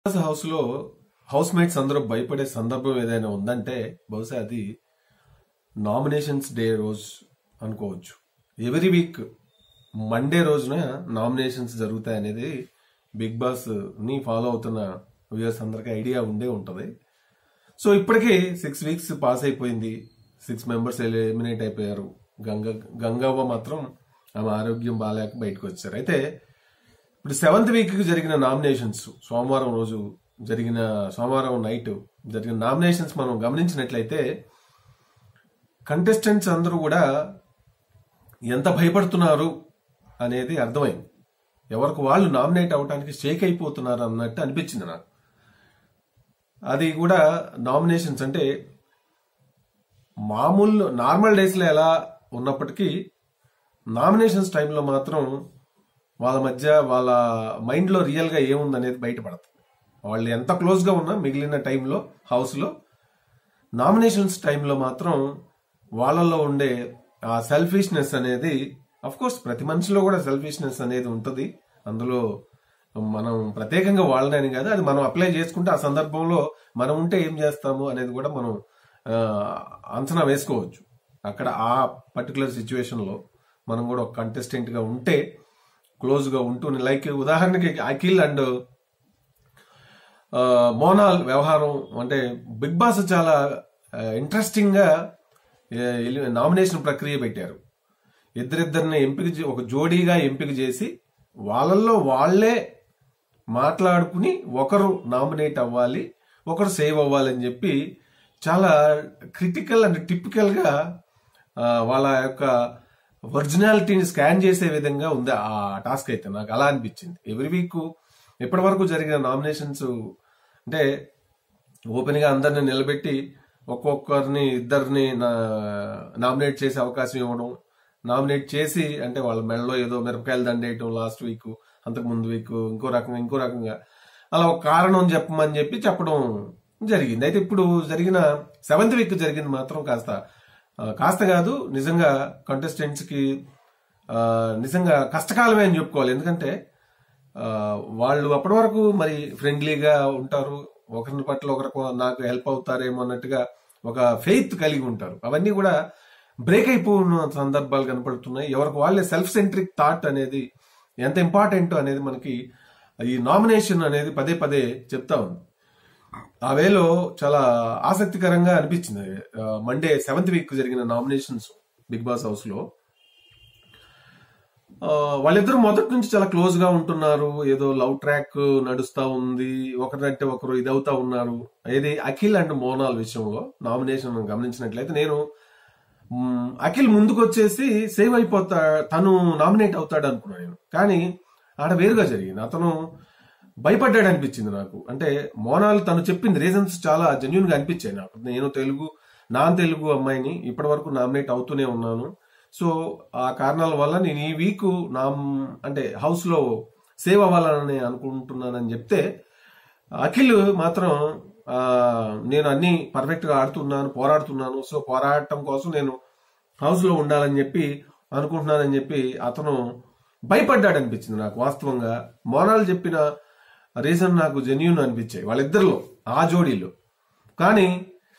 House లో house mates అందరూ భయపడే సందర్భం ఏదైనా ఉందంటే బహుశా అది నామినేషన్స్ డే రోజు అనుకోవచ్చు. ఎవ్రీ వీక్ మండే రోజున నామినేషన్స్ జరుగుతాయి అనేది బిగ్ బాస్ ని ఫాలో అవుతున్న వ్యూయర్స్ అందరికీ ఐడియా ఉండే ఉంటది. సో ఇప్పటికీ 6 వీక్స్ పాస్ అయిపోయింది. 6 మెంబర్స్ ఎలిమినేట్ అయిపోయారు. గంగవ్వ మాత్రం ఆమె ఆరోగ్యం బాగాలేక బయటకు వచ్చారు. అయితే ఇప్పుడు 7th వీక్ జరిగిన నామినేషన్స్ సోమవారం నైట్ జరిగిన నామినేషన్స్ మనం గమనించినట్లయితే కంటెస్టెంట్స్ అందరూ కూడా ఎంత భయపడుతున్నారు అనేది అర్థమైంది. ఎవరికి వాళ్ళు నామినేట్ అవడానికి షేక్ అయిపోతున్నారు అన్నట్టు అనిపించింది నాకు. అది కూడా నామినేషన్స్ అంటే నార్మల్ డేస్ లో ఎలా ఉన్నప్పటికీ నామినేషన్స్ టైంలో మాత్రం వాళ్ళ మధ్య వాళ్ళ మైండ్ లో రియల్ గా ఏముందనేది బయటపడుతుంది. వాళ్ళు ఎంత క్లోజ్ గా ఉన్నా మిగిలిన టైంలో హౌస్ లో నామినేషన్స్ టైంలో మాత్రం వాళ్ళల్లో ఉండే ఆ సెల్ఫిష్నెస్ అనేది, అఫ్ కోర్స్ ప్రతి మనిషిలో కూడా సెల్ఫిష్నెస్ అనేది ఉంటుంది. అందులో మనం ప్రత్యేకంగా వాళ్ళని కాదు, అది మనం అప్లై చేసుకుంటే ఆ సందర్భంలో మనం ఉంటే ఏం చేస్తాము అనేది కూడా మనం అంచనా వేసుకోవచ్చు. అక్కడ ఆ పర్టికులర్ సిచ్యువేషన్ లో మనం కూడా ఒక కంటెస్టెంట్ గా ఉంటే క్లోజ్ గా ఉంటూ, లైక్ ఉదాహరణకి అఖిల్ అండ్ మోనాల్ వ్యవహారం అంటే బిగ్ బాస్ చాలా ఇంట్రెస్టింగ్ గా నామినేషన్ ప్రక్రియ పెట్టారు. ఇద్దరిద్దరిని ఒక జోడీగా ఎంపిక చేసి వాళ్ళల్లో వాళ్లే మాట్లాడుకుని ఒకరు నామినేట్ అవ్వాలి, ఒకరు సేవ్ అవ్వాలని చెప్పి చాలా క్రిటికల్ అండ్ టిపికల్ గా వాళ్ళ యొక్క ఒరిజినాలిటీని స్కాన్ చేసే విధంగా ఉంది ఆ టాస్క్. అయితే నాకు అలా అనిపించింది. ఎవ్రీ వీక్ ఇప్పటి వరకు జరిగిన నామినేషన్స్ అంటే ఓపెన్ గా అందరిని నిలబెట్టి ఒక్కొక్కరిని ఇద్దరిని నామినేట్ చేసే అవకాశం ఇవ్వడం, నామినేట్ చేసి అంటే వాళ్ళ మెడలో ఏదో మిరపకాయలు దండేయటం లాస్ట్ వీక్, అంతకు ముందు వీక్ ఇంకో రకంగా అలా ఒక కారణం చెప్పమని చెప్పడం జరిగింది. అయితే ఇప్పుడు జరిగిన 7th వీక్ జరిగింది మాత్రం కాస్త కాదు, నిజంగా కంటెస్టెంట్స్ కి నిజంగా కష్టకాలమే అని చెప్పుకోవాలి. ఎందుకంటే వాళ్ళు అప్పటి వరకు మరి ఫ్రెండ్లీగా ఉంటారు, ఒకరిని పట్ల ఒకరికి నాకు హెల్ప్ అవుతారేమో అన్నట్టుగా ఒక ఫెయిత్ కలిగి ఉంటారు. అవన్నీ కూడా బ్రేక్ అయిపోయిన సందర్భాలు కనపడుతున్నాయి. ఎవరికి వాళ్ళే సెల్ఫ్ సెంట్రిక్ థాట్ అనేది ఎంత ఇంపార్టెంట్ అనేది మనకి ఈ నామినేషన్ అనేది పదే చెప్తా ఉంది. ఆ వేలో చాలా ఆసక్తికరంగా అనిపించింది. మండే 7th వీక్ జరిగిన నామినేషన్స్ బిగ్ బాస్ హౌస్ లో వాళ్ళిద్దరూ మొదటి నుంచి చాలా క్లోజ్ గా ఉంటున్నారు. ఏదో లవ్ ట్రాక్ నడుస్తా ఉంది, ఒకరంటే ఒకరు ఇదవుతా ఉన్నారు. ఏది అఖిల్ అండ్ మోనాల్ విషయంలో నామినేషన్ గమనించినట్లయితే నేను అఖిల్ ముందుకు వచ్చేసి సేవ్ తను నామినేట్ అవుతాడు అనుకున్నాను. కానీ ఆడ వేరుగా జరిగింది. అతను భయపడ్డాడు అనిపించింది నాకు. అంటే మోనాల్ తను చెప్పింది రీజన్స్ చాలా జెన్యున్ గా అనిపించాయి నాకు. నేను నాన్ తెలుగు అమ్మాయిని ఇప్పటి వరకు నామినేట్ అవుతూనే ఉన్నాను. సో ఆ కారణాల వల్ల నేను ఈ వీక్ అంటే హౌస్ లో సేవ్ అవ్వాలని అనుకుంటున్నానని చెప్తే, అఖిల్ మాత్రం నేను అన్ని పర్ఫెక్ట్ గా పోరాడుతున్నాను, సో పోరాడటం కోసం నేను హౌస్ లో ఉండాలని చెప్పి అనుకుంటున్నానని చెప్పి అతను భయపడ్డాడు అనిపించింది నాకు. వాస్తవంగా మోనాల్ చెప్పిన రీజన్ నాకు జెన్యూన్ అనిపించాయి వాళ్ళిద్దరిలో, ఆ జోడీలో. కానీ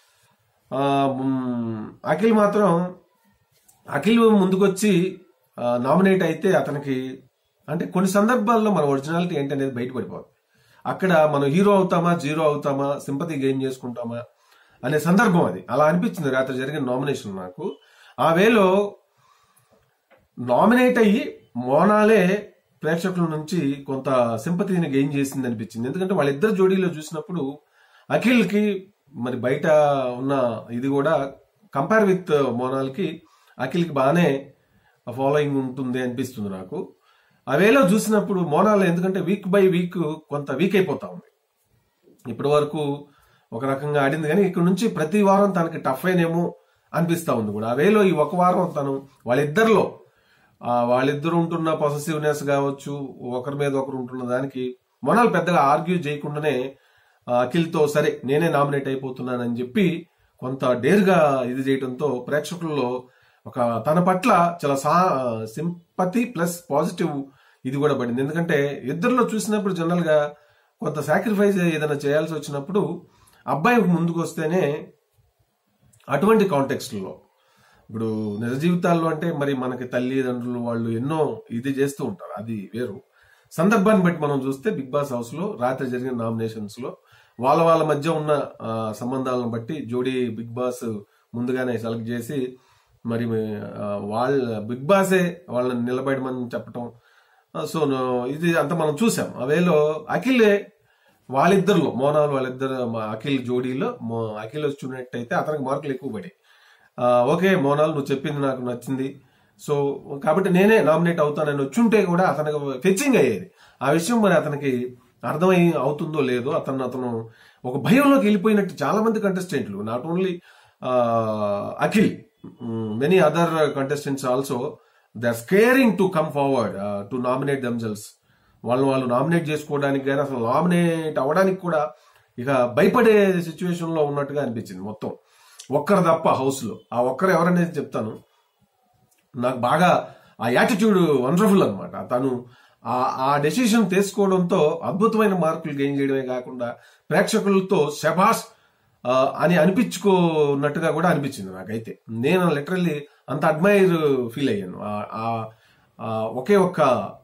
అఖిల్ ముందుకొచ్చి నామినేట్ అయితే అతనికి అంటే కొన్ని సందర్భాల్లో మన ఒరిజినాలిటీ ఏంటనేది బయటపడిపోతుంది. అక్కడ మనం హీరో అవుతామా, జీరో అవుతామా, సింపతి గెయిన్ చేసుకుంటామా అనే సందర్భం అది. అలా అనిపించింది రాత్రి జరిగిన నామినేషన్ నాకు. ఆ వేలో నామినేట్ అయ్యి మోనాలే ప్రేక్షకుల నుంచి కొంత సింపతిని గెయిన్ చేసింది అనిపించింది. ఎందుకంటే వాళ్ళిద్దరు జోడీలో చూసినప్పుడు అఖిల్ కి మరి బయట ఉన్న ఇది కూడా కంపేర్ విత్ మోనాల్ కి అఖిల్ కి బాగానే ఫాలోయింగ్ ఉంటుంది అనిపిస్తుంది నాకు. అవేలో చూసినప్పుడు మోనాల్ ఎందుకంటే వీక్ బై వీక్ కొంత వీక్ అయిపోతా ఉంది. ఇప్పటి వరకు ఒక రకంగా ఆడింది కానీ ఇక్కడ నుంచి ప్రతి వారం తనకి టఫ్ అయినేమో అనిపిస్తా ఉంది కూడా. అవేలో ఈ ఒక వారం తను వాళ్ళిద్దరు ఉంటున్న పొసెసివ్నెస్ కావచ్చు, ఒకరి మీద ఒకరు ఉంటున్న దానికి మోనాల్ పెద్దగా ఆర్గ్యూ చేయకుండానే అఖిల్ తో సరే నేనే నామినేట్ అయిపోతున్నానని చెప్పి కొంత డేర్గా ఇది చేయడంతో ప్రేక్షకుల్లో ఒక తన పట్ల చాలా సింపతి ప్లస్ పాజిటివ్ ఇది కూడా పడింది. ఎందుకంటే ఇద్దరిలో చూసినప్పుడు జనరల్ గా కొంత సాక్రిఫైస్ ఏదైనా చేయాల్సి వచ్చినప్పుడు అబ్బాయి ముందుకు వస్తేనే అటువంటి కాంటెక్స్ట్లో, ఇప్పుడు నిజ జీవితాల్లో అంటే మరి మనకి తల్లిదండ్రులు వాళ్ళు ఎన్నో ఇది చేస్తూ ఉంటారు, అది వేరు. సందర్భాన్ని బట్టి మనం చూస్తే బిగ్ బాస్ హౌస్ లో రాత్రి జరిగిన నామినేషన్స్ లో వాళ్ళ మధ్య ఉన్న సంబంధాలను బట్టి జోడీ బిగ్ బాస్ ముందుగానే సెలెక్ట్ చేసి మరి వాళ్ళ బిగ్ బాసే వాళ్ళని నిలబడమని చెప్పటం. సో ఇది అంత మనం చూసాం. అవేలో అఖిలే వాళ్ళిద్దరిలో మోనాల్ వాళ్ళిద్దరు అఖిల్ జోడీలో అఖిల్ వచ్చి చూడేటైతే అతనికి మార్కులు ఎక్కువ పడి, ఓకే మోనాల్ నువ్వు చెప్పింది నాకు నచ్చింది, సో కాబట్టి నేనే నామినేట్ అవుతానని వచ్చుంటే కూడా అతనికి ఫెచ్చింగ్ అయ్యేది. ఆ విషయం మరి అతనికి అర్థమై అవుతుందో లేదో అతను ఒక భయంలోకి వెళ్ళిపోయినట్టు చాలా మంది కంటెస్టెంట్లు, not only Akhil, many other contestants also they are scaring to come forward to nominate themselves. వాళ్ళు నామినేట్ చేసుకోవడానికి కానీ అసలు నామినేట్ అవ్వడానికి కూడా ఇక భయపడే సిచ్యువేషన్ లో ఉన్నట్టుగా అనిపించింది మొత్తం. ఒక్కరు తప్ప హౌస్ లో, ఆ ఒక్కరు ఎవరనేది చెప్తాను. నాకు బాగా ఆ యాటిట్యూడ్ వండర్ఫుల్ అనమాట. తను ఆ డెసిషన్ తీసుకోవడంతో అద్భుతమైన మార్కులు గెయిన్ చేయడమే కాకుండా ప్రేక్షకులతో శబాష్ అని అనిపించుకున్నట్టుగా కూడా అనిపించింది నాకైతే. నేను లిటరల్లీ అంత అడ్మైర్ ఫీల్ అయ్యాను ఒకే ఒక్క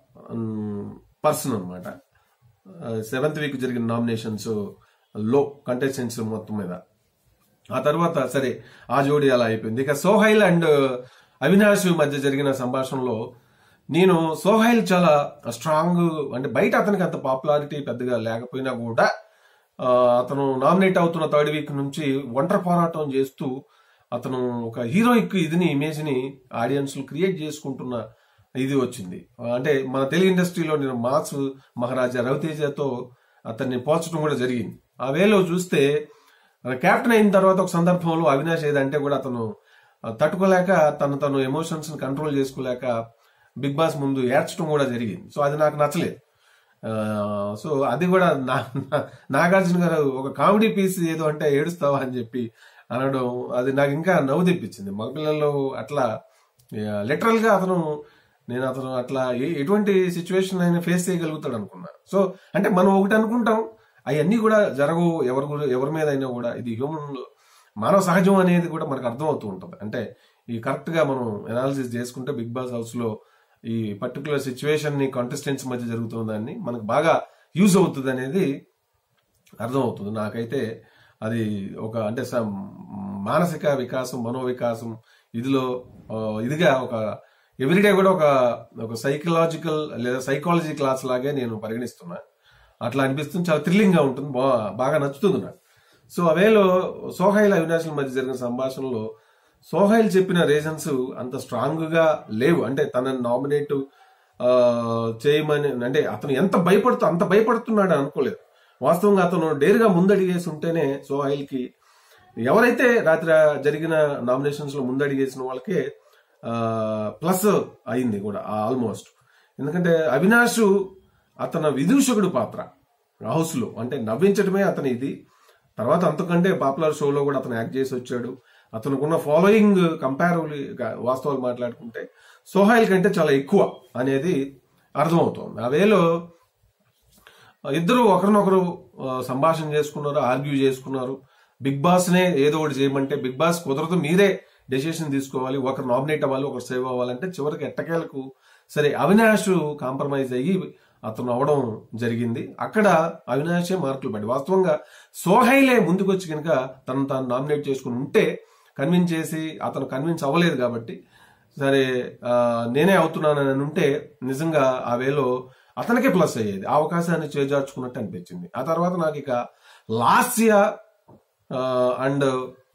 పర్సన్ అనమాట. 7th వీక్ జరిగిన నామినేషన్స్ లో కంటెస్టెంట్స్ మొత్తం మీద. ఆ తర్వాత సరే ఆ జోడీ అలా అయిపోయింది. ఇక సోహైల్ అండ్ అవినాష్ మధ్య జరిగిన సంభాషణలో నేను సోహైల్ చాలా స్ట్రాంగ్, అంటే బయట అతనికి అంత పాపులారిటీ పెద్దగా లేకపోయినా కూడా అతను నామినేట్ అవుతున్న 3rd వీక్ నుంచి ఒంటరి పోరాటం చేస్తూ అతను ఒక హీరోయిక్ ఇమేజ్ ని ఆడియన్స్ క్రియేట్ చేసుకుంటున్న ఇది వచ్చింది. అంటే మన తెలుగు ఇండస్ట్రీలో నేను మాస్ మహారాజా రవితేజతో అతన్ని పోల్చడం కూడా జరిగింది. ఆ వేలో చూస్తే కెప్టెన్ అయిన తర్వాత ఒక సందర్భంలో అవినాష్ ఏదంటే కూడా అతను తట్టుకోలేక తను ఎమోషన్స్ ని కంట్రోల్ చేసుకోలేక బిగ్ బాస్ ముందు ఏడ్చడం కూడా జరిగింది. సో అది నాకు నచ్చలేదు. సో అది కూడా నాగార్జున గారు ఒక కామెడీ పీస్ ఏదో అంటే ఏడుస్తావా అని చెప్పి అనడం, అది నాకు ఇంకా నవ్వు తెప్పించింది. మగపిల్లల్లో అట్లా లిటరల్ గా అతను అట్లా ఎటువంటి సిచ్యువేషన్ అయినా ఫేస్ చేయగలుగుతాడు అనుకున్నా. సో అంటే మనం ఒకటి అనుకుంటాం, అవన్నీ కూడా జరగవు ఎవరి మీద అయినా కూడా. ఇది హ్యూమన్ మానవ సహజం అనేది కూడా మనకు అర్థం అవుతూ ఉంటుంది. అంటే ఈ కరెక్ట్ గా మనం అనాలిసిస్ చేసుకుంటే బిగ్ బాస్ హౌస్ లో ఈ పర్టికులర్ సిచ్యువేషన్ ని కంటెస్టెంట్స్ మధ్య జరుగుతుందాన్ని మనకు బాగా యూజ్ అవుతుంది అనేది అర్థం అవుతుంది. నాకైతే అది ఒక అంటే మానసిక వికాసం, మనోవికాసం ఇదిగా ఒక ఎవ్రీడే కూడా ఒక సైకలాజికల్ లేదా సైకాలజీ క్లాస్ లాగే నేను పరిగణిస్తున్నా. అట్లా అనిపిస్తుంది, చాలా థ్రిల్లింగ్ గా ఉంటుంది, బాగా నచ్చుతుంది నాకు. సో అవేలో సోహైల్ అవినాష్ల మధ్య జరిగిన సంభాషణలో సోహైల్ చెప్పిన రీజన్స్ అంత స్ట్రాంగ్ గా లేవు. అంటే తనని నామినేట్ చేయమని, అంటే అతను అంత భయపడుతున్నాడు అనుకోలేదు. వాస్తవంగా అతను డేరుగా ముందడిగేసి ఉంటేనే సోహైల్ కి, ఎవరైతే రాత్రి జరిగిన నామినేషన్స్ లో ముందడిగేసిన వాళ్ళకే ప్లస్ అయింది కూడా ఆల్మోస్ట్. ఎందుకంటే అవినాష్ అతను విదూషకుడు పాత్ర హౌస్ లో, అంటే నవ్వించడమే అతని ఇది. తర్వాత అంతకంటే పాపులర్ షోలో కూడా అతను యాక్ట్ చేసి వచ్చాడు. అతనుకున్న ఫాలోయింగ్ కంపారివ్లీ వాస్తవాలు మాట్లాడుకుంటే సోహైల్ కంటే చాలా ఎక్కువ అనేది అర్థమవుతోంది. ఆ వేలో ఇద్దరు ఒకరినొకరు సంభాషణ చేసుకున్నారు, ఆర్గ్యూ చేసుకున్నారు. బిగ్ బాస్ నే ఏదో ఒకటి చేయమంటే బిగ్ బాస్ కుదరదు, మీరే డెసిషన్ తీసుకోవాలి, ఒకరు నామినేట్ అవ్వాలి, ఒకరు సేవ్ అవ్వాలంటే చివరికి ఎట్టకేలకు సరే అవినాష్ కాంప్రమైజ్ అయ్యి అతను అవడం జరిగింది. అక్కడ అవినాషే మార్కులు పడి, వాస్తవంగా సోహైలే ముందుకొచ్చి కనుక తాను నామినేట్ చేసుకుని ఉంటే కన్విన్స్ చేసి అతను కన్విన్స్ అవ్వలేదు కాబట్టి సరే నేనే అవుతున్నానని ఉంటే నిజంగా ఆ వేలో అతనికే ప్లస్ అయ్యేది, ఆ అవకాశాన్ని చేజార్చుకున్నట్టు అనిపించింది. ఆ తర్వాత నాకు ఇక లాస్యా అండ్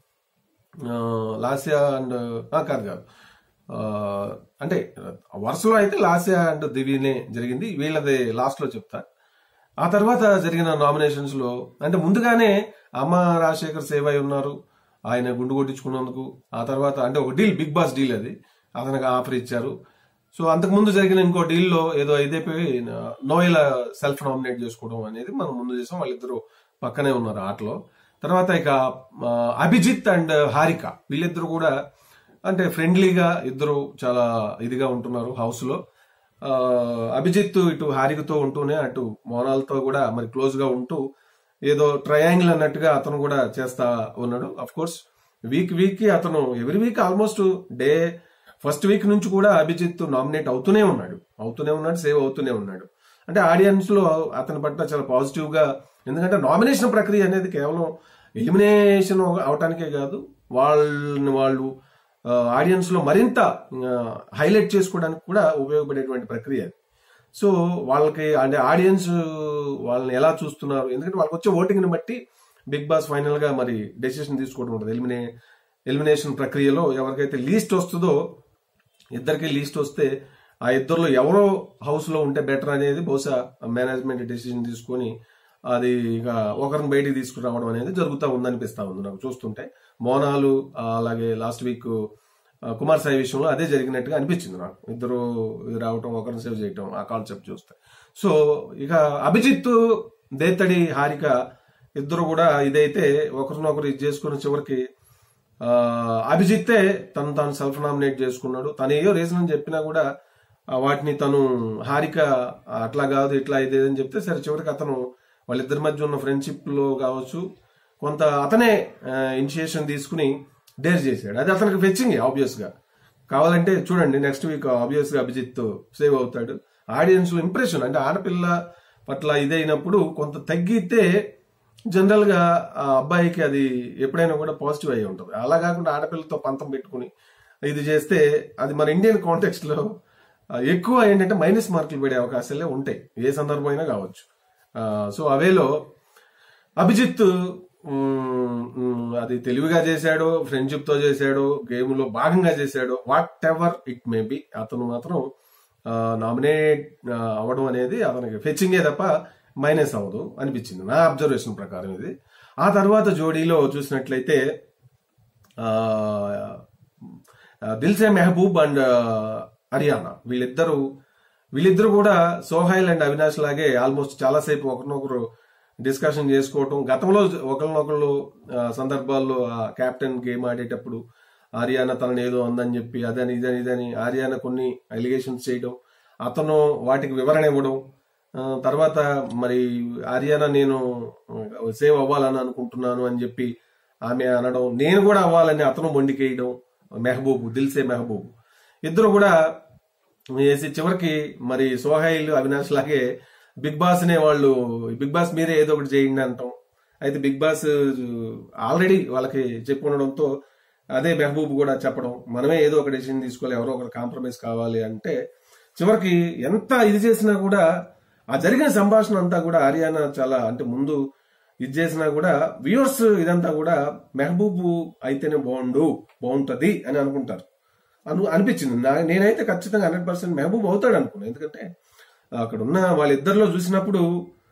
కాదు అంటే వరుసలో అయితే లాస్యా అండ్ దివినే జరిగింది, వీళ్ళది లాస్ట్ లో చెప్తా. ఆ తర్వాత జరిగిన నామినేషన్స్ లో అంటే ముందుగానే అమ్మ రాజశేఖర్ సేవ్ అయి ఉన్నారు, ఆయన గుండు కొట్టించుకున్నందుకు. ఆ తర్వాత అంటే ఒక డీల్, బిగ్ బాస్ డీల్, అది అతనికి ఆఫర్ ఇచ్చారు. సో అంతకుముందు జరిగిన ఇంకో డీల్లో ఏదో ఇదైపోయి నోయల్ సెల్ఫ్ నామినేట్ చేసుకోవడం అనేది మనం ముందు చేసాం. వాళ్ళిద్దరూ పక్కనే ఉన్నారు ఆటలో. తర్వాత ఇక అభిజిత్ అండ్ హారిక, వీళ్ళిద్దరు కూడా అంటే ఫ్రెండ్లీగా ఇద్దరు చాలా ఇదిగా ఉంటున్నారు హౌస్ లో. అభిజిత్ ఇటు హారికతో ఉంటూనే అటు మోనాల్తో కూడా మరి క్లోజ్ గా ఉంటూ ఏదో ట్రయాంగిల్ అన్నట్టుగా అతను కూడా చేస్తా ఉన్నాడు. అఫ్ కోర్స్ వీక్ కి అతను every week almost day first week నుంచి కూడా అభిజిత్ నామినేట్ అవుతూనే ఉన్నాడు, సేవ్ అవుతూనే ఉన్నాడు. అంటే ఆడియన్స్ లో అతని పట్ల చాలా పాజిటివ్ గా, ఎందుకంటే నామినేషన్ ప్రక్రియ అనేది కేవలం ఎలిమినేషన్ అవటానికే కాదు, వాళ్ళు ఆడియన్స్ లో మరింత హైలైట్ చేసుకోవడానికి కూడా ఉపయోగపడేటువంటి ప్రక్రియ. సో వాళ్ళకి అంటే ఆడియన్స్ వాళ్ళని ఎలా చూస్తున్నారు, ఎందుకంటే వాళ్ళకి వచ్చే ఓటింగ్ ని బట్టి బిగ్ బాస్ ఫైనల్ గా మరి డెసిషన్ తీసుకోవడం ఉంటుంది. ఎలిమినేషన్ ప్రక్రియలో ఎవరికైతే లీస్ట్ వస్తుందో, ఇద్దరికి లీస్ట్ వస్తే ఆ ఇద్దరులో ఎవరో హౌస్ లో ఉంటే బెటర్ అనేది బహుశా మేనేజ్మెంట్ డెసిషన్ తీసుకొని అది ఇక ఒకరిని బయటికి తీసుకురావడం అనేది జరుగుతూ ఉందనిపిస్తా ఉంది నాకు చూస్తుంటే. మోనాలు అలాగే లాస్ట్ వీక్ కుమార్ సాయి విషయంలో అదే జరిగినట్టుగా అనిపించింది నాకు. ఇద్దరు రావటం, ఒకరిని సేవ్ చేయటం, ఆ కాన్సెప్ట్ చూస్తే. సో ఇక అభిజిత్, దేత్తడి, హారిక ఇద్దరు కూడా ఇదైతే ఒకరినొకరు ఇది చేసుకుని చివరికి అభిజిత్తే తాను సెల్ఫ్ నామినేట్ చేసుకున్నాడు. తను ఏయో రీజన్ అని చెప్పినా కూడా వాటిని తను హారిక అట్లా కాదు ఇట్లా ఇదేదని చెప్తే సరే చివరికి అతను వాళ్ళిద్దరి మధ్య ఉన్న ఫ్రెండ్షిప్ లో కావచ్చు కొంత అతనే ఇనిషియేషన్ తీసుకుని డేర్ చేశాడు. అది అతనికి ఫెచ్చింగ్ ఆబ్వియస్ గా. కావాలంటే చూడండి నెక్స్ట్ వీక్ ఆబ్వియస్ గా అభిజిత్ సేవ్ అవుతాడు. ఆడియన్స్ లో ఇంప్రెషన్ అంటే ఆడపిల్ల పట్ల ఇదైనప్పుడు కొంత తగ్గితే జనరల్ గా ఆ అబ్బాయికి అది ఎప్పుడైనా కూడా పాజిటివ్ అయ్యి ఉంటుంది. అలా కాకుండా ఆడపిల్లతో పంతం పెట్టుకుని ఇది చేస్తే అది మన ఇండియన్ కాంటెక్స్ట్ లో ఎక్కువ ఏంటంటే మైనస్ మార్కులు పడే అవకాశాలే ఉంటాయి, ఏ సందర్భం అయినా కావచ్చు. సో అవేలో అభిజిత్ అది తెలివిగా చేశాడు, ఫ్రెండ్షిప్ తో చేశాడు, గేమ్ లో భాగంగా చేశాడు, whatever it may be, అతను మాత్రం నామినేట్ అవ్వడం అనేది అతనికి ఫెచ్చింగే తప్ప మైనస్ అవ్వదు అనిపించింది నా అబ్జర్వేషన్ ప్రకారం ఇది. ఆ తర్వాత జోడీలో చూసినట్లయితే దిల్సే మెహబూబ్ అండ్ హరియానా వీళ్ళిద్దరు కూడా సోహైల్ అండ్ అవినాష్ లాగే ఆల్మోస్ట్ చాలాసేపు ఒకరినొకరు డిస్కషన్ చేసుకోవటం. గతంలో ఒకరినొకరు సందర్భాల్లో కెప్టెన్ గేమ్ ఆడేటప్పుడు హరియానా తనని ఏదో అందని చెప్పి అదని ఇదని హరియానా కొన్ని అలిగేషన్స్ చేయడం, అతను వాటికి వివరణ ఇవ్వడం, తర్వాత మరి హరియానా నేను సేవ్ అవ్వాలని అనుకుంటున్నాను అని చెప్పి ఆమె అనడం, నేను కూడా అవ్వాలని అతను మొండికేయడం, దిల్సే మెహబూబ్ ఇద్దరు కూడా వేసి చివరికి మరి సోహైల్ అవినాష్ లాగే బిగ్ బాస్ నే వాళ్ళు బిగ్ బాస్ మీరే ఏదో ఒకటి చేయండి అంటాం. అయితే బిగ్ బాస్ ఆల్రెడీ వాళ్ళకి చెప్పి ఉండడంతో అదే మెహబూబ్ కూడా చెప్పడం, మనమే ఏదో ఒక డెసిషన్ తీసుకోవాలి, ఎవరో ఒకరు కాంప్రమైజ్ కావాలి అంటే చివరికి ఎంత ఇది చేసినా కూడా ఆ జరిగిన సంభాషణ అంతా కూడా హరియానా చాలా అంటే ముందు ఇది చేసినా కూడా వ్యూవర్స్ ఇదంతా కూడా మెహబూబ్ అయితేనే బాగుంటది అని అనుకుంటారు అనిపించింది. నేనైతే ఖచ్చితంగా 100% మెహబూబ్ అవుతాడు అనుకున్నాను. ఎందుకంటే అక్కడ ఉన్న వాళ్ళిద్దరిలో చూసినప్పుడు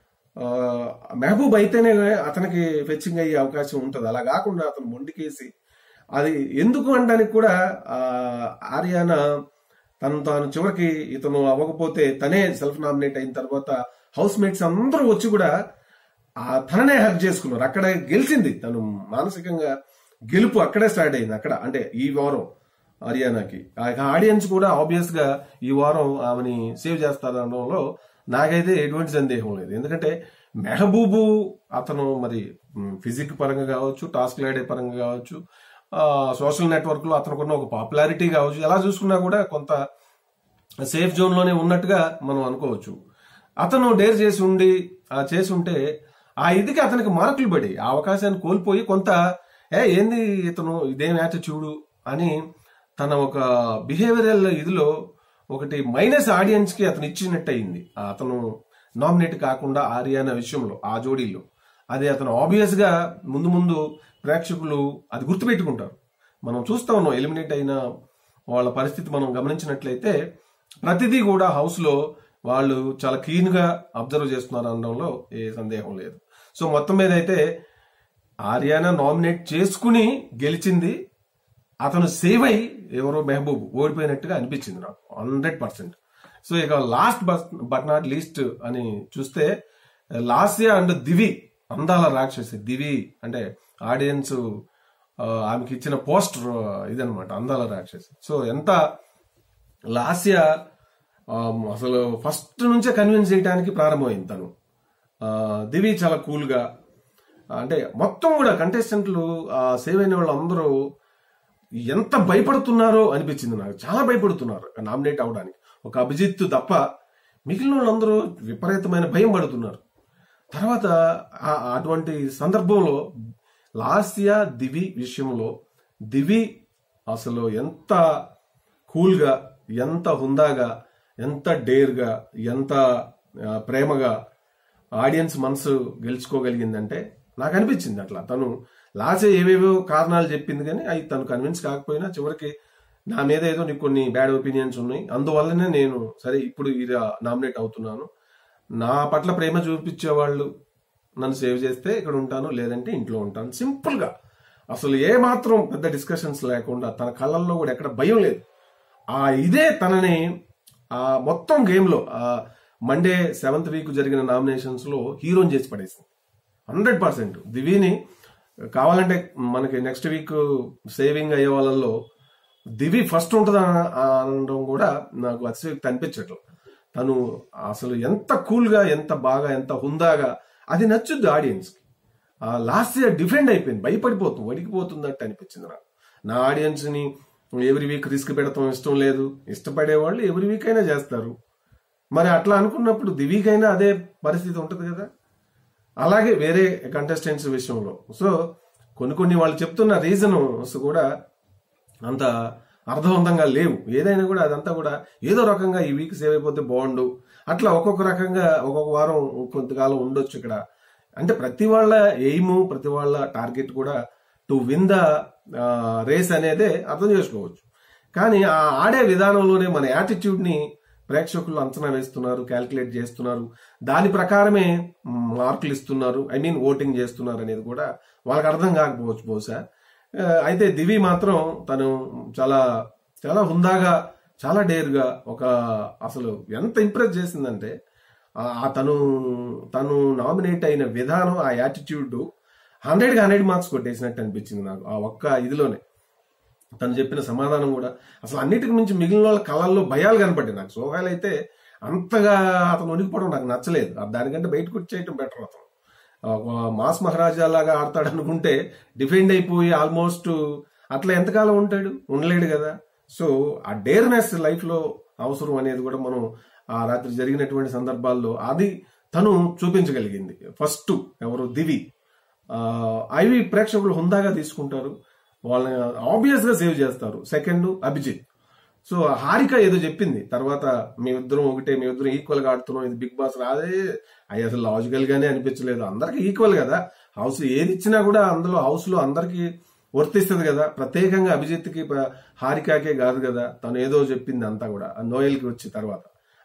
మెహబూబ్ అయితేనే అతనికి ఫెచ్చింగ్ అయ్యే అవకాశం ఉంటుంది. అలా కాకుండా అతను మొండికేసి అది ఎందుకు అనడానికి కూడా ఆర్యానా తాను చివరికి ఇతను అవ్వకపోతే తనే సెల్ఫ్ నామినేట్ అయిన తర్వాత హౌస్ మేట్స్ అందరూ వచ్చి కూడా తననే హక్ చేసుకున్నారు. అక్కడ గెలిచింది తను, మానసికంగా గెలుపు అక్కడే స్టార్ట్ అయింది. అక్కడ అంటే ఈ వారం హరియానాకి ఆడియన్స్ కూడా ఆబ్వియస్ గా ఈ వారం ఆమెని సేవ్ చేస్తారనడంలో నాకైతే ఎటువంటి సందేహం లేదు. ఎందుకంటే మెహబూబు అతను మరి ఫిజిక్ పరంగా కావచ్చు, టాస్క్ ఆడే పరంగా కావచ్చు, సోషల్ నెట్వర్క్ లో అతనుకున్న ఒక పాపులారిటీ కావచ్చు, ఎలా చూసుకున్నా కూడా కొంత సేఫ్ జోన్ లోనే ఉన్నట్టుగా మనం అనుకోవచ్చు. అతను డేర్ చేసి ఉంటే ఆ ఇదికి అతనికి మార్కులు పడి ఆ అవకాశాన్ని కోల్పోయి కొంత ఏంది ఇతను ఇదేం యాటిట్యూడ్ అని తన ఒక బిహేవియరల్ ఇదిలో ఒకటి మైనస్ ఆడియన్స్ కి అతను ఇచ్చినట్టు అయింది. అతను నామినేట్ కాకుండా ఆర్యానా విషయంలో ఆ జోడీలో అది అతను ఆబ్వియస్ గా ముందు ప్రేక్షకులు అది గుర్తుపెట్టుకుంటారు. మనం చూస్తా ఉన్నాం ఎలిమినేట్ అయిన వాళ్ళ పరిస్థితి మనం గమనించినట్లయితే ప్రతిదీ కూడా హౌస్ లో వాళ్ళు చాలా క్లీన్ గా అబ్జర్వ్ చేస్తున్నారు అనడంలో ఏ సందేహం లేదు. సో మొత్తం మీద అయితే ఆర్యానా నామినేట్ చేసుకుని గెలిచింది, అతను సేవ్ అయి ఎవరో మెహబూబ్ ఓడిపోయినట్టుగా అనిపించింది నాకు 100%. సో ఇక లాస్ట్ బట్ నాట్ లీస్ట్ అని చూస్తే లాస్యా అండ్ దివి, అందాల రాక్షసి దివి అంటే ఆడియన్స్ ఆమెకి ఇచ్చిన పోస్టర్ ఇదనమాట, అందాల రాక్షసి. సో ఎంత లాస్యా అసలు ఫస్ట్ నుంచే కన్విన్స్ చేయడానికి ప్రారంభమైంది తను. దివి చాలా కూల్ గా, అంటే మొత్తం కూడా కంటెస్టెంట్లు సేవ్ అయిన వాళ్ళు అందరూ ఎంత భయపడుతున్నారో అనిపించింది నాకు. చాలా భయపడుతున్నారు నామినేట్ అవడానికి. ఒక అభిజిత్ తప్ప మిగిలిన వాళ్ళందరూ విపరీతమైన భయం పడుతున్నారు. తర్వాత అటువంటి సందర్భంలో లాస్యా దివి విషయంలో దివి అసలు ఎంత కూల్గా, ఎంత హుందాగా, ఎంత డేర్గా, ఎంత ప్రేమగా ఆడియన్స్ మనసు గెలుచుకోగలిగిందంటే నాకు అనిపించింది అట్లా. తను లాస్యా ఏవేవో కారణాలు చెప్పింది కానీ అవి తను కన్విన్స్ కాకపోయినా చివరికి నా మీద ఏదో నీకు కొన్ని బ్యాడ్ ఒపీనియన్స్ ఉన్నాయి, అందువల్లనే నేను సరే ఇప్పుడు ఇలా నామినేట్ అవుతున్నాను, నా పట్ల ప్రేమ చూపించే వాళ్ళు నన్ను సేవ్ చేస్తే ఇక్కడ ఉంటాను, లేదంటే ఇంట్లో ఉంటాను, సింపుల్ గా. అసలు ఏ మాత్రం పెద్ద డిస్కషన్స్ లేకుండా తన కళ్ళల్లో కూడా ఎక్కడ భయం లేదు. ఇదే తనని మొత్తం గేమ్ లో మండే 7th వీక్ జరిగిన నామినేషన్స్ లో హీరోని చేసి పడేసింది 100%. దివిని కావాలంటే మనకి నెక్స్ట్ వీక్ సేవింగ్ అయ్యే వాళ్ళల్లో దివి ఫస్ట్ ఉంటుంది అనడం కూడా నాకు అతిశయోక్తి అనిపించట్లేదు. తను అసలు ఎంత కూల్ గా, ఎంత బాగా, ఎంత హుందాగా, అది నచ్చుద్ది ఆడియన్స్ కి. లాస్ట్ ఇయర్ డిఫెండ్ అయిపోయింది, భయపడిపోతుంది, వడికిపోతుందట్టు అనిపించింది నాకు. నా ఆడియన్స్ ని ఎవ్రీ వీక్ రిస్క్ పెడతాం ఇష్టం లేదు, ఇష్టపడే వాళ్ళు ఎవ్రీ వీక్ అయినా చేస్తారు. మరి అట్లా అనుకున్నప్పుడు దివికైనా అదే పరిస్థితి ఉంటుంది కదా. అలాగే వేరే కంటెస్టెంట్స్ విషయంలో సో కొన్ని వాళ్ళు చెప్తున్న రీజన్స్ కూడా అంత అర్థవంతంగా లేవు. ఏదైనా కూడా అదంతా కూడా ఏదో రకంగా ఈ వీక్ సేవ్ అయిపోతే బాగుండు, అట్లా ఒక్కొక్క రకంగా ఒక్కొక్క వారం కొంతకాలం ఉండొచ్చు ఇక్కడ. అంటే ప్రతి వాళ్ళ ఎయిమ్, ప్రతి వాళ్ళ టార్గెట్ కూడా టు విన్ ద రేస్ అనేదే అర్థం చేసుకోవచ్చు. కానీ ఆ ఆడే విధానంలోనే మన యాటిట్యూడ్ ని ప్రేక్షకులు అంచనా వేస్తున్నారు, క్యాల్కులేట్ చేస్తున్నారు, దాని ప్రకారమే మార్కులు ఇస్తున్నారు, ఓటింగ్ చేస్తున్నారు అనేది కూడా వాళ్ళకి అర్థం కాకపోవచ్చు బహుశా. అయితే దివి మాత్రం తను చాలా చాలా హుందాగా, చాలా డేర్గా, అసలు ఎంత ఇంప్రెస్ చేసిందంటే తను నామినేట్ అయిన విధానం, ఆ యాటిట్యూడ్ 100కి 100 మార్క్స్ కొట్టేసినట్టు అనిపించింది నాకు. ఆ ఒక్క ఇదిలోనే తను చెప్పిన సమాధానం కూడా అసలు అన్నిటికి మించి మిగిలిన వాళ్ళ కళల్లో భయాలు కనపడ్డాయి నాకు. సోహాయిల్ అయితే అంతగా అతను వణికిపోవడం నాకు నచ్చలేదు. దానికంటే బయటకు వచ్చేయటం బెటర్. అతను మాస్ మహారాజా లాగా ఆడతాడు అనుకుంటే డిఫెండ్ అయిపోయి ఆల్మోస్ట్ అట్లా ఎంతకాలం ఉంటాడు, ఉండలేడు కదా. సో ఆ డేర్నెస్ లైఫ్ లో అవసరం అనేది కూడా మనం ఆ రాత్రి జరిగినటువంటి సందర్భాల్లో అది తను చూపించగలిగింది. ఫస్ట్ ఎవరు దివి, అవి ప్రేక్షకులు హుందాగా తీసుకుంటారు, వాళ్ళని ఆబ్వియస్ గా సేవ్ చేస్తారు. సెకండ్ అభిజిత్. సో హారిక ఏదో చెప్పింది తర్వాత, మేమిద్దరం ఒకటే, మేమిద్దరం ఈక్వల్ గా ఆడుతున్నాం, ఇది బిగ్ బాస్ రాదే, అవి అసలు లాజికల్ గానే అనిపించలేదు. అందరికి ఈక్వల్ కదా, హౌస్ ఏది ఇచ్చినా కూడా అందులో హౌస్ లో అందరికి వర్తిస్తుంది కదా, ప్రత్యేకంగా అభిజిత్ కి హారికాకే కాదు కదా. తను ఏదో చెప్పింది అంతా కూడా నోయల్ కి వచ్చి తర్వాత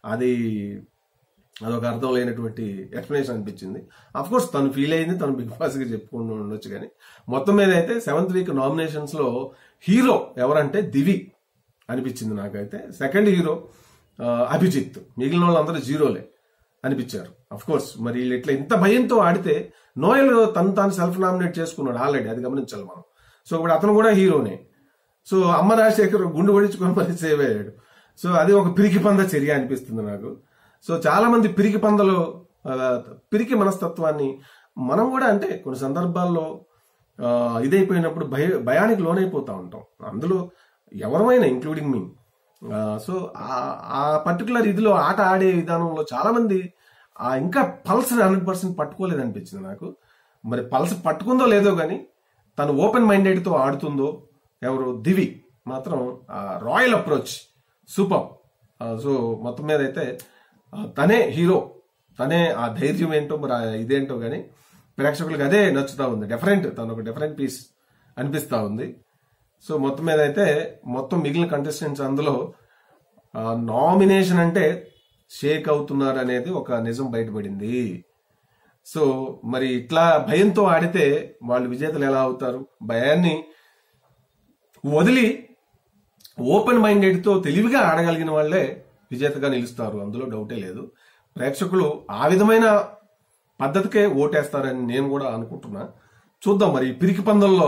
అదొక అర్థం లేనటువంటి ఎక్స్ప్లెనేషన్ అనిపించింది. అఫ్ కోర్స్ తను ఫీల్ అయింది, తను బిగ్ బాస్ కి చెప్పుకుంటూ ఉండొచ్చు. కానీ మొత్తం మీద అయితే 7th వీక్ నామినేషన్స్ లో హీరో ఎవరంటే దివి అనిపించింది నాకైతే. సెకండ్ హీరో అభిజిత్, మిగిలిన వాళ్ళందరూ జీరోలే అనిపించారు. అఫ్ కోర్స్ మరి వీళ్ళు ఇట్లా ఇంత భయంతో ఆడితే నోయల్ తాను సెల్ఫ్ నామినేట్ చేసుకున్నాడు ఆల్రెడీ, అది గమనించాలి మనం. సో ఇప్పుడు అతను కూడా హీరోనే. సో అమ్మ రాజశేఖర్ గుండు కొడించుకొని మరి సేవ్ అయ్యాడు. సో అది ఒక పిరికి పంద చర్య అనిపిస్తుంది నాకు. సో చాలా మంది పిరికి మనస్తత్వాన్ని మనం కూడా, అంటే కొన్ని సందర్భాల్లో ఇదైపోయినప్పుడు భయానికి లోనైపోతా ఉంటాం. అందులో ఎవరమైనా ఇంక్లూడింగ్ మీ. సో ఆ పర్టికులర్ ఇదిలో ఆట ఆడే విధానంలో చాలా మంది ఇంకా పల్స్ 100% పట్టుకోలేదు అనిపించింది నాకు. మరి పల్స్ పట్టుకుందో లేదో కానీ తను ఓపెన్ మైండెడ్ తో ఆడుతుందో ఎవరు దివి మాత్రం రాయల్ అప్రోచ్ సూపర్. సో మొత్తం మీద అయితే తనే హీరో, తనే ఆ ధైర్యం ఏంటో మరి ఇదేంటో కానీ ప్రేక్షకులకు అదే నచ్చుతా ఉంది. తను ఒక డిఫరెంట్ పీస్ అనిపిస్తా ఉంది. సో మొత్తం మీద అయితే మొత్తం మిగిలిన కంటెస్టెంట్స్ అందులో నామినేషన్ అంటే షేక్ అవుతున్నారు అనేది ఒక నిజం బయటపడింది. సో మరి ఇట్లా భయంతో ఆడితే వాళ్ళు విజేతలు ఎలా అవుతారు? భయాన్ని వదిలి ఓపెన్ మైండెడ్ తో తెలివిగా ఆడగలిగిన వాళ్లే విజేతగా నిలుస్తారు, అందులో డౌటే లేదు. ప్రేక్షకులు ఆ విధమైన పద్ధతికే ఓటేస్తారని నేను కూడా అనుకుంటున్నా. చూద్దాం మరి పిరికి పందల్లో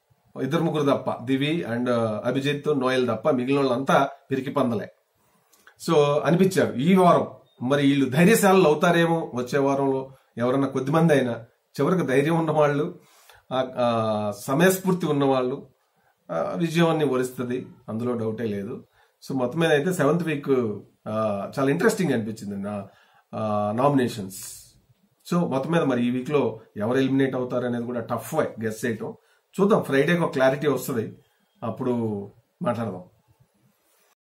2-3 తప్ప, దివి అండ్ అభిజిత్, నోయల్ తప్ప మిగిలిన వాళ్ళంతా పిరికి పందలే. సో అనిపించారు ఈ వారం మరి వీళ్ళు ధైర్యశాలలు అవుతారేమో వచ్చే వారంలో ఎవరన్నా కొద్దిమంది అయినా చివరికి ధైర్యం ఉన్నవాళ్ళు సమయస్ఫూర్తి ఉన్నవాళ్ళు విజయాన్ని వరిస్తుంది, అందులో డౌటే లేదు. సో మొత్తం మీద అయితే 7th వీక్ చాలా ఇంట్రెస్టింగ్ అనిపించింది నా నామినేషన్స్. సో మొత్తం మీద మరి ఈ వీక్ లో ఎవరు ఎలిమినేట్ అవుతారు అనేది కూడా టఫ్ గెస్ చేయటం. చూద్దాం, ఫ్రైడేకి ఒక క్లారిటీ వస్తుంది, అప్పుడు మాట్లాడదాం.